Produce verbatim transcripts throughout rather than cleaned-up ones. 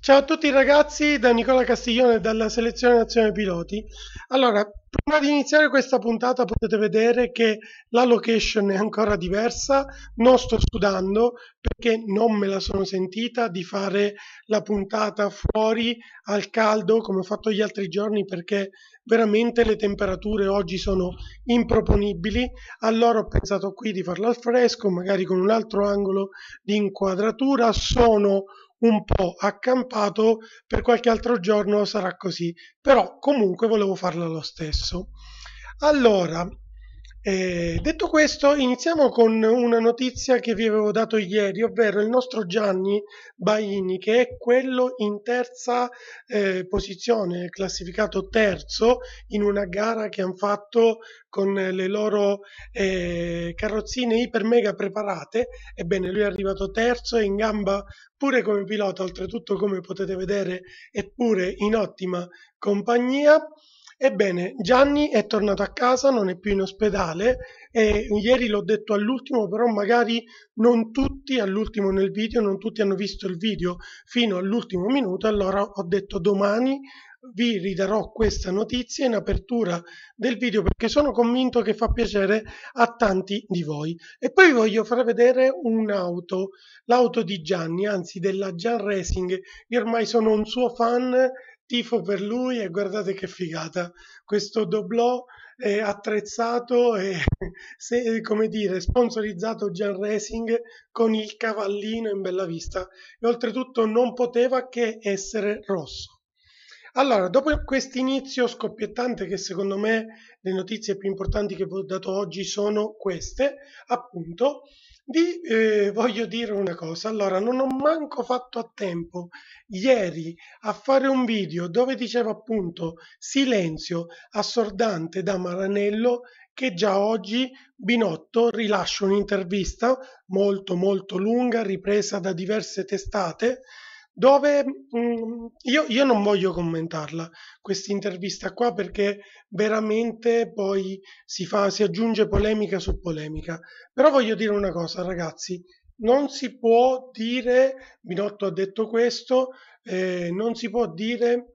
Ciao a tutti ragazzi, da Nicola Castiglione dalla Selezione Nazionale Piloti. Allora, prima di iniziare questa puntata potete vedere che la location è ancora diversa, non sto sudando perché non me la sono sentita di fare la puntata fuori al caldo come ho fatto gli altri giorni perché veramente le temperature oggi sono improponibili. Allora ho pensato qui di farla al fresco, magari con un altro angolo di inquadratura. Sono un po' accampato, per qualche altro giorno sarà così, però comunque volevo farla lo stesso. Allora, eh, detto questo, iniziamo con una notizia che vi avevo dato ieri, ovvero il nostro Gianni Baini, che è quello in terza eh, posizione, classificato terzo in una gara che hanno fatto con le loro eh, carrozzine iper mega preparate. Ebbene, lui è arrivato terzo e in gamba pure come pilota, oltretutto come potete vedere, è pure in ottima compagnia. Ebbene, Gianni è tornato a casa, non è più in ospedale e ieri l'ho detto all'ultimo, però magari non tutti all'ultimo nel video, non tutti hanno visto il video fino all'ultimo minuto, allora ho detto domani vi ridarò questa notizia in apertura del video perché sono convinto che fa piacere a tanti di voi. E poi vi voglio far vedere un'auto, l'auto di Gianni, anzi della Gian Racing. Io ormai sono un suo fan, tifo per lui e guardate che figata, questo doblò è attrezzato e se, come dire, sponsorizzato Gian Racing con il cavallino in bella vista e oltretutto non poteva che essere rosso. Allora, dopo questo inizio scoppiettante, che secondo me le notizie più importanti che vi ho dato oggi sono queste, appunto, vi eh, voglio dire una cosa. Allora, non ho manco fatto a tempo ieri a fare un video dove dicevo appunto silenzio assordante da Maranello, che già oggi Binotto rilascia un'intervista molto molto lunga, ripresa da diverse testate, dove mh, io, io non voglio commentarla, questa intervista qua, perché veramente poi si fa, si aggiunge polemica su polemica. Però voglio dire una cosa, ragazzi, non si può dire, Binotto ha detto questo, eh, non si può dire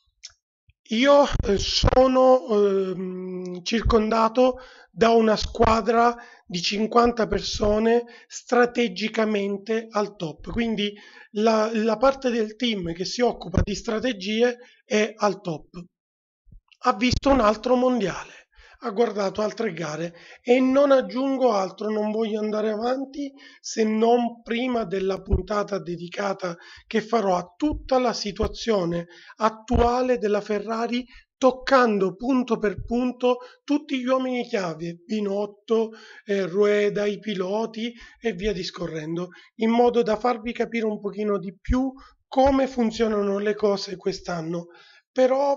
io eh, sono ehm, circondato da una squadra di cinquanta persone strategicamente al top, quindi la, la parte del team che si occupa di strategie è al top. Ha visto un altro mondiale, ha guardato altre gare e non aggiungo altro, non voglio andare avanti se non prima della puntata dedicata che farò a tutta la situazione attuale della Ferrari, toccando punto per punto tutti gli uomini chiave, Binotto, eh, Rueda, i piloti e via discorrendo, in modo da farvi capire un pochino di più come funzionano le cose quest'anno. Però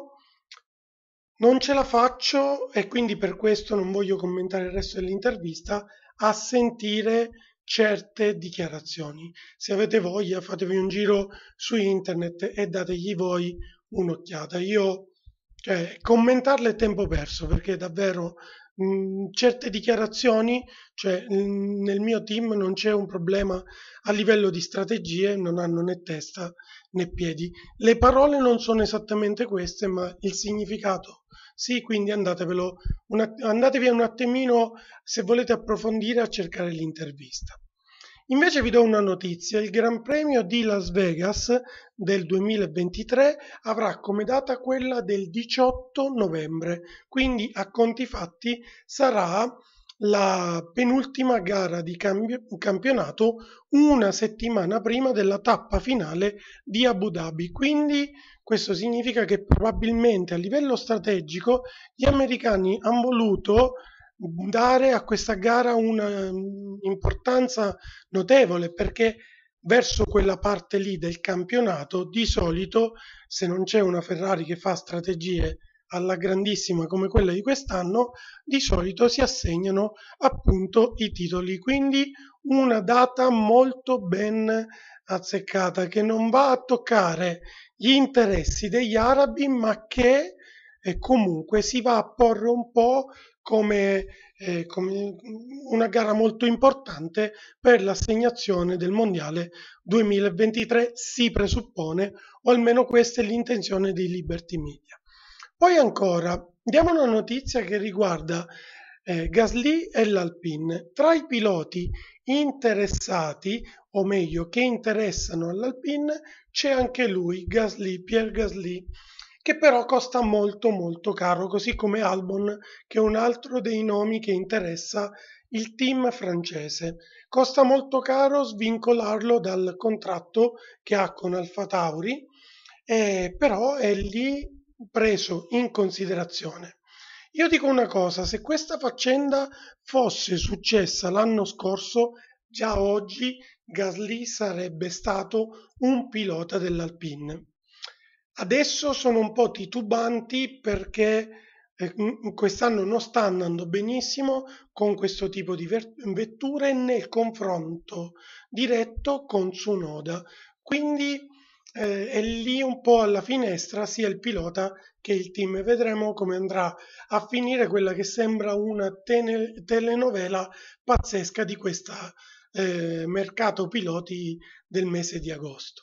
non ce la faccio e quindi per questo non voglio commentare il resto dell'intervista a sentire certe dichiarazioni. Se avete voglia, fatevi un giro su internet e dategli voi un'occhiata. Io, cioè, commentarle è tempo perso perché davvero mh, certe dichiarazioni, cioè mh, nel mio team non c'è un problema a livello di strategie, non hanno né testa né piedi. Le parole non sono esattamente queste, ma il significato sì, quindi andatevelo un att- andatevi un attimino, se volete approfondire, a cercare l'intervista. Invece vi do una notizia: il Gran Premio di Las Vegas del duemilaventitré avrà come data quella del diciotto novembre, quindi a conti fatti sarà la penultima gara di cambio- campionato una settimana prima della tappa finale di Abu Dhabi. Quindi questo significa che probabilmente a livello strategico gli americani hanno voluto dare a questa gara un'importanza notevole, perché verso quella parte lì del campionato di solito, se non c'è una Ferrari che fa strategie alla grandissima come quella di quest'anno, di solito si assegnano appunto i titoli. Quindi una data molto ben azzeccata che non va a toccare gli interessi degli arabi, ma che eh, comunque si va a porre un po' come, eh, come una gara molto importante per l'assegnazione del Mondiale duemilaventitré, si presuppone, o almeno questa è l'intenzione di Liberty Media. Poi ancora, diamo una notizia che riguarda eh, Gasly e l'Alpine. Tra i piloti interessati, o meglio, che interessano all'Alpine, c'è anche lui, Gasly, Pierre Gasly, che però costa molto molto caro, così come Albon, che è un altro dei nomi che interessa il team francese. Costa molto caro svincolarlo dal contratto che ha con AlphaTauri, eh, però è lì preso in considerazione. Io dico una cosa, se questa faccenda fosse successa l'anno scorso, già oggi Gasly sarebbe stato un pilota dell'Alpine. Adesso sono un po' titubanti perché eh, quest'anno non sta andando benissimo con questo tipo di vetture nel confronto diretto con Tsunoda. Quindi eh, è lì un po' alla finestra sia il pilota che il team. Vedremo come andrà a finire quella che sembra una tene- telenovela pazzesca di questo eh, mercato piloti del mese di agosto.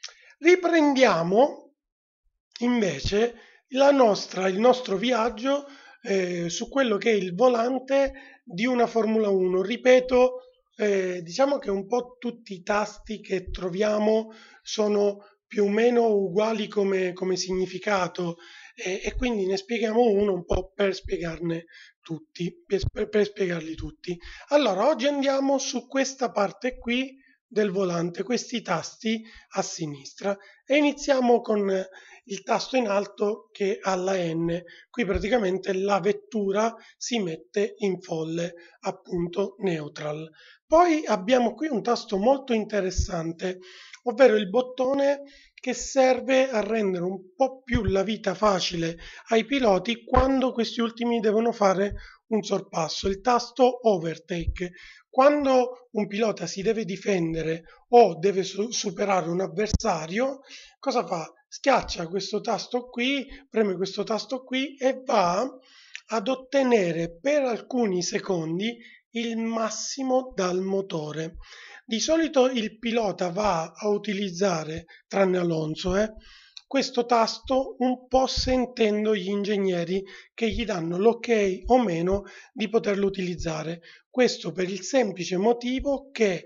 Riprendiamo invece la nostra, il nostro viaggio eh, su quello che è il volante di una Formula uno. Ripeto, eh, diciamo che un po' tutti i tasti che troviamo sono più o meno uguali come, come significato eh, e quindi ne spieghiamo uno un po' per spiegarne tutti, per, per spiegarli tutti. Allora, oggi andiamo su questa parte qui del volante, questi tasti a sinistra e iniziamo con il tasto in alto che ha la N. Qui praticamente la vettura si mette in folle, appunto neutral. Poi abbiamo qui un tasto molto interessante, ovvero il bottone che serve a rendere un po' più la vita facile ai piloti quando questi ultimi devono fare un sorpasso, il tasto overtake. Quando un pilota si deve difendere o deve su- superare un avversario, cosa fa? Schiaccia questo tasto qui, preme questo tasto qui e va ad ottenere per alcuni secondi il massimo dal motore. Di solito il pilota va a utilizzare, tranne Alonso, eh, questo tasto un po' sentendo gli ingegneri che gli danno l'ok o meno di poterlo utilizzare. Questo per il semplice motivo che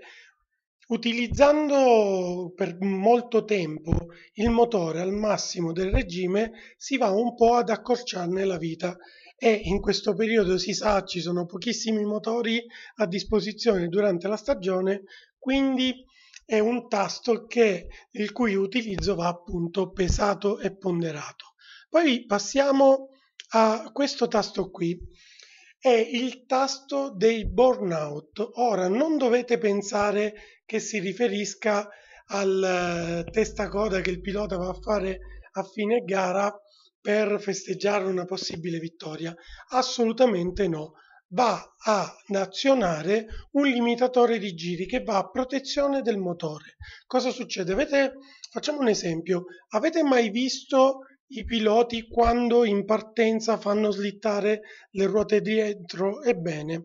utilizzando per molto tempo il motore al massimo del regime si va un po' ad accorciarne la vita e in questo periodo si sa ci sono pochissimi motori a disposizione durante la stagione, quindi è un tasto che, il cui utilizzo va appunto pesato e ponderato. Poi passiamo a questo tasto qui. È il tasto dei burnout. Ora non dovete pensare che si riferisca al eh, testacoda che il pilota va a fare a fine gara per festeggiare una possibile vittoria. Assolutamente no. Va ad azionare un limitatore di giri che va a protezione del motore. Cosa succede? Avete, facciamo un esempio. Avete mai visto i piloti quando in partenza fanno slittare le ruote dietro? Ebbene,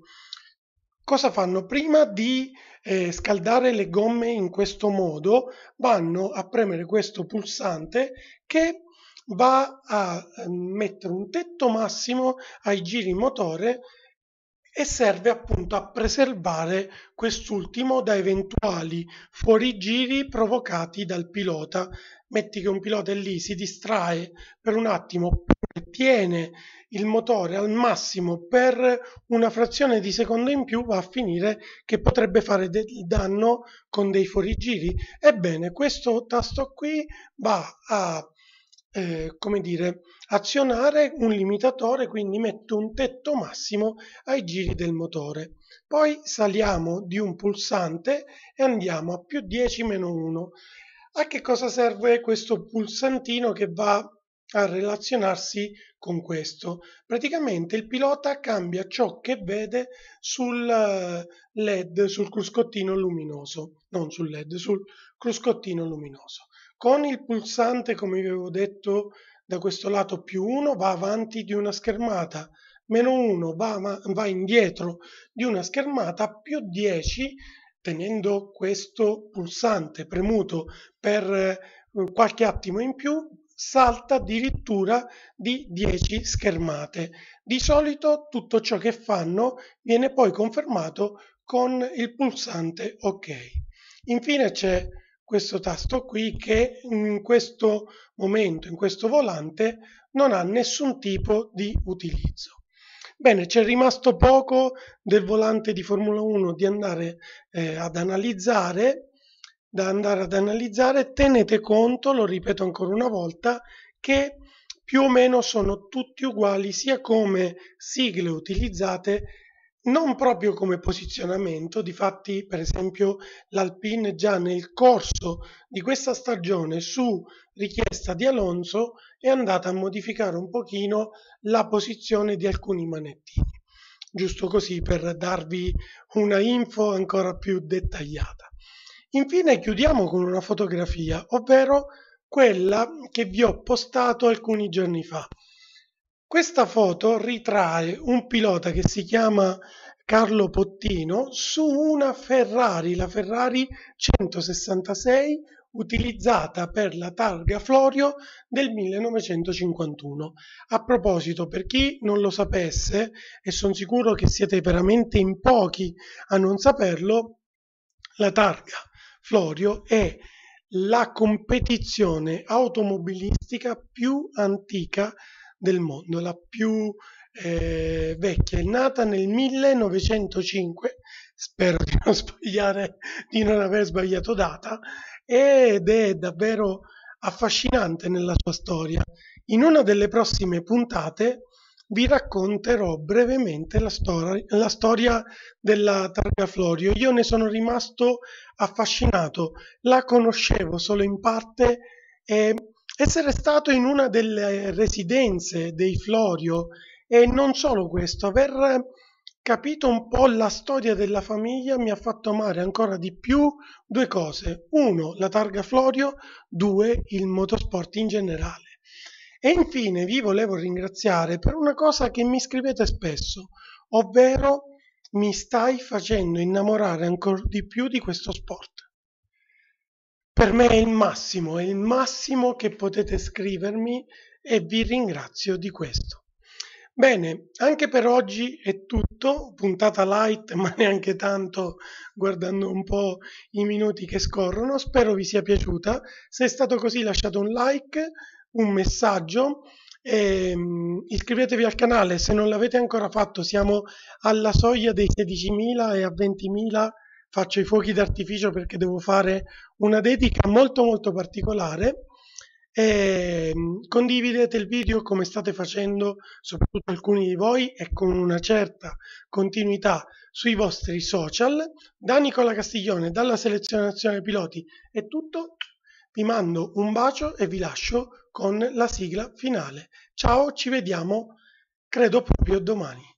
cosa fanno? Prima di eh, scaldare le gomme in questo modo, vanno a premere questo pulsante che va a eh, mettere un tetto massimo ai giri motore e serve appunto a preservare quest'ultimo da eventuali fuorigiri provocati dal pilota. Metti che un pilota è lì, si distrae per un attimo, tiene il motore al massimo per una frazione di secondo in più, va a finire che potrebbe fare del danno con dei fuorigiri. Ebbene, questo tasto qui va a eh, come dire, azionare un limitatore, quindi mette un tetto massimo ai giri del motore. Poi saliamo di un pulsante e andiamo a più dieci meno uno. A che cosa serve questo pulsantino che va a relazionarsi con questo? Praticamente il pilota cambia ciò che vede sul L E D, sul cruscottino luminoso, non sul L E D, sul cruscottino luminoso. Con il pulsante, come vi avevo detto, da questo lato più uno va avanti di una schermata, meno uno va, va indietro di una schermata, più dieci, tenendo questo pulsante premuto per qualche attimo in più, salta addirittura di dieci schermate. Di solito tutto ciò che fanno viene poi confermato con il pulsante OK. Infine c'è questo tasto qui che in questo momento, in questo volante, non ha nessun tipo di utilizzo. Bene, c'è rimasto poco del volante di Formula uno di andare eh, ad analizzare, da andare ad analizzare. Tenete conto, lo ripeto ancora una volta, che più o meno sono tutti uguali, sia come sigle utilizzate, non proprio come posizionamento. Difatti, per esempio, l'Alpine già nel corso di questa stagione, su richiesta di Alonso, è andata a modificare un pochino la posizione di alcuni manettini, giusto così per darvi una info ancora più dettagliata. Infine chiudiamo con una fotografia, ovvero quella che vi ho postato alcuni giorni fa. Questa foto ritrae un pilota che si chiama Carlo Pottino su una Ferrari, la Ferrari centosessantasei, utilizzata per la targa Florio del millenovecentocinquantuno. A proposito, per chi non lo sapesse, e sono sicuro che siete veramente in pochi a non saperlo, la targa Florio è la competizione automobilistica più antica del mondo, la più eh, vecchia, è nata nel millenovecentocinque, spero di non sbagliare, di non aver sbagliato data, ed è davvero affascinante nella sua storia. In una delle prossime puntate vi racconterò brevemente la, stor- la storia della targa Florio. Io ne sono rimasto affascinato, la conoscevo solo in parte e essere stato in una delle residenze dei Florio, e non solo questo, aver capito un po' la storia della famiglia mi ha fatto amare ancora di più due cose: uno, la targa Florio; due, il motorsport in generale. E infine vi volevo ringraziare per una cosa che mi scrivete spesso, ovvero: mi stai facendo innamorare ancora di più di questo sport. Per me è il massimo, è il massimo che potete scrivermi, e vi ringrazio di questo. Bene, anche per oggi è tutto, puntata light, ma neanche tanto, guardando un po' i minuti che scorrono. Spero vi sia piaciuta. Se è stato così, lasciate un like, un messaggio, e um, iscrivetevi al canale se non l'avete ancora fatto. Siamo alla soglia dei sedicimila, e a ventimila faccio i fuochi d'artificio perché devo fare una dedica molto molto particolare. E condividete il video come state facendo, soprattutto alcuni di voi, e con una certa continuità sui vostri social. Da Nicola Castiglione, dalla Selezione Nazionale Piloti, è tutto. Vi mando un bacio e vi lascio con la sigla finale. Ciao, ci vediamo credo proprio domani.